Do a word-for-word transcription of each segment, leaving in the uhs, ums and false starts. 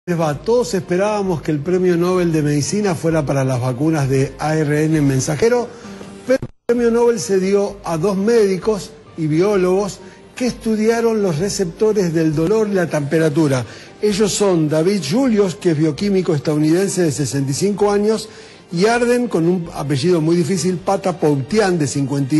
Va, todos esperábamos que el premio Nobel de Medicina fuera para las vacunas de A R N mensajero, pero el premio Nobel se dio a dos médicos y biólogos que estudiaron los receptores del dolor y la temperatura. Ellos son David Julius, que es bioquímico estadounidense de sesenta y cinco años, y Arden, con un apellido muy difícil, Patapoutian, de cincuenta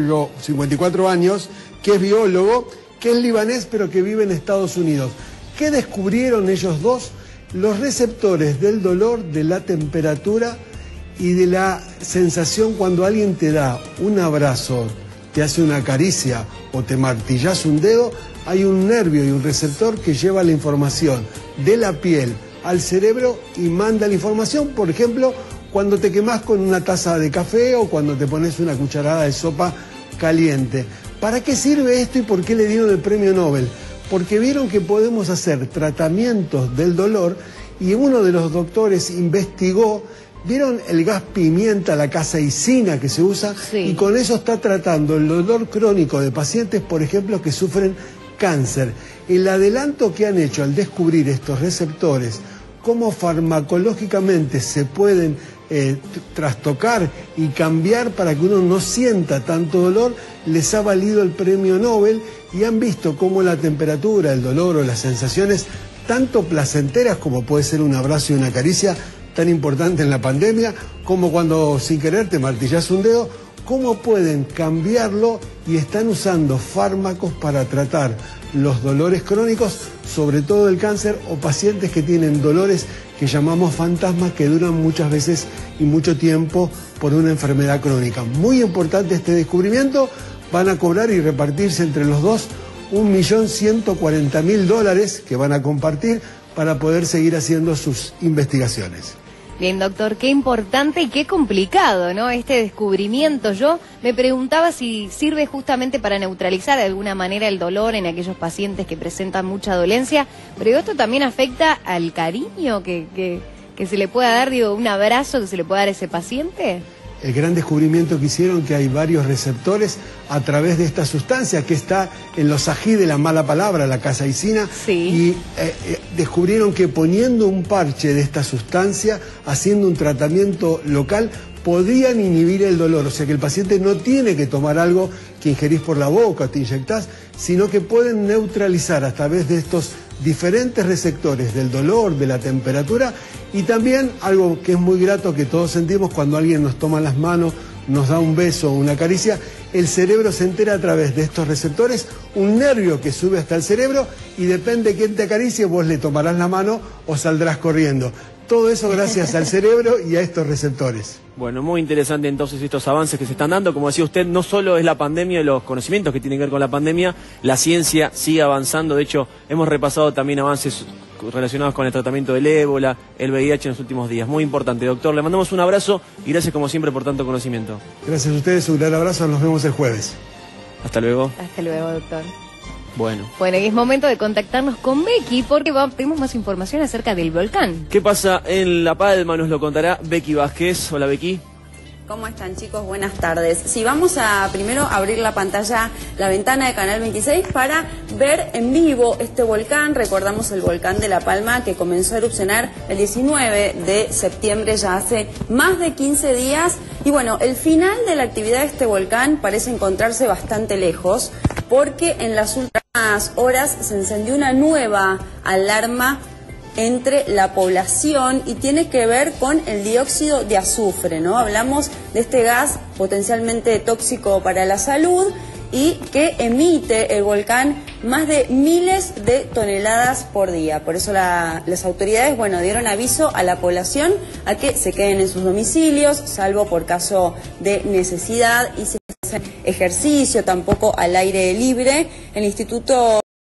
y cuatro años, que es biólogo, que es libanés pero que vive en Estados Unidos. ¿Qué descubrieron ellos dos? Los receptores del dolor, de la temperatura y de la sensación cuando alguien te da un abrazo, te hace una caricia o te martillas un dedo, hay un nervio y un receptor que lleva la información de la piel al cerebro y manda la información, por ejemplo, cuando te quemás con una taza de café o cuando te pones una cucharada de sopa caliente. ¿Para qué sirve esto y por qué le dieron el premio Nobel? Porque vieron que podemos hacer tratamientos del dolor y uno de los doctores investigó, vieron el gas pimienta, la capsaicina que se usa, sí, y con eso está tratando el dolor crónico de pacientes, por ejemplo, que sufren cáncer. El adelanto que han hecho al descubrir estos receptores, cómo farmacológicamente se pueden eh, trastocar y cambiar para que uno no sienta tanto dolor, les ha valido el premio Nobel y han visto cómo la temperatura, el dolor o las sensaciones, tanto placenteras como puede ser un abrazo y una caricia, tan importante en la pandemia, como cuando sin querer te martillas un dedo, cómo pueden cambiarlo y están usando fármacos para tratar los dolores crónicos, sobre todo el cáncer, o pacientes que tienen dolores que llamamos fantasmas, que duran muchas veces y mucho tiempo por una enfermedad crónica. Muy importante este descubrimiento. Van a cobrar y repartirse entre los dos un millón ciento cuarenta mil dólares que van a compartir para poder seguir haciendo sus investigaciones. Bien, doctor, qué importante y qué complicado, ¿no? Este descubrimiento. Yo me preguntaba si sirve justamente para neutralizar de alguna manera el dolor en aquellos pacientes que presentan mucha dolencia, pero esto también afecta al cariño que, que, que se le pueda dar, digo, un abrazo que se le pueda dar a ese paciente. El gran descubrimiento que hicieron, que hay varios receptores a través de esta sustancia que está en los ají de la mala palabra, la capsaicina, sí, y eh, eh, descubrieron que poniendo un parche de esta sustancia, haciendo un tratamiento local, podían inhibir el dolor. O sea que el paciente no tiene que tomar algo que ingerís por la boca, te inyectás, sino que pueden neutralizar a través de estos diferentes receptores del dolor, de la temperatura, y también algo que es muy grato que todos sentimos cuando alguien nos toma las manos, nos da un beso o una caricia, el cerebro se entera a través de estos receptores, un nervio que sube hasta el cerebro y depende de quién te acaricie, vos le tomarás la mano o saldrás corriendo. Todo eso gracias al cerebro y a estos receptores. Bueno, muy interesante entonces estos avances que se están dando. Como decía usted, no solo es la pandemia y los conocimientos que tienen que ver con la pandemia, la ciencia sigue avanzando. De hecho, hemos repasado también avances relacionados con el tratamiento del ébola, el V I H en los últimos días. Muy importante, doctor. Le mandamos un abrazo y gracias como siempre por tanto conocimiento. Gracias a ustedes, un gran abrazo. Nos vemos el jueves. Hasta luego. Hasta luego, doctor. Bueno. Bueno, y es momento de contactarnos con Becky porque tenemos más información acerca del volcán. ¿Qué pasa en La Palma? Nos lo contará Becky Vázquez. Hola, Becky. ¿Cómo están, chicos? Buenas tardes. Sí, vamos a primero abrir la pantalla, la ventana de Canal veintiséis para ver en vivo este volcán. Recordamos el volcán de La Palma que comenzó a erupcionar el diecinueve de septiembre, ya hace más de quince días. Y bueno, el final de la actividad de este volcán parece encontrarse bastante lejos, porque en las últimas horas se encendió una nueva alarma entre la población y tiene que ver con el dióxido de azufre, ¿no? Hablamos de este gas potencialmente tóxico para la salud y que emite el volcán más de miles de toneladas por día. Por eso la, las autoridades, bueno, dieron aviso a la población a que se queden en sus domicilios, salvo por caso de necesidad, y si hacen ejercicio, tampoco al aire libre. El Instituto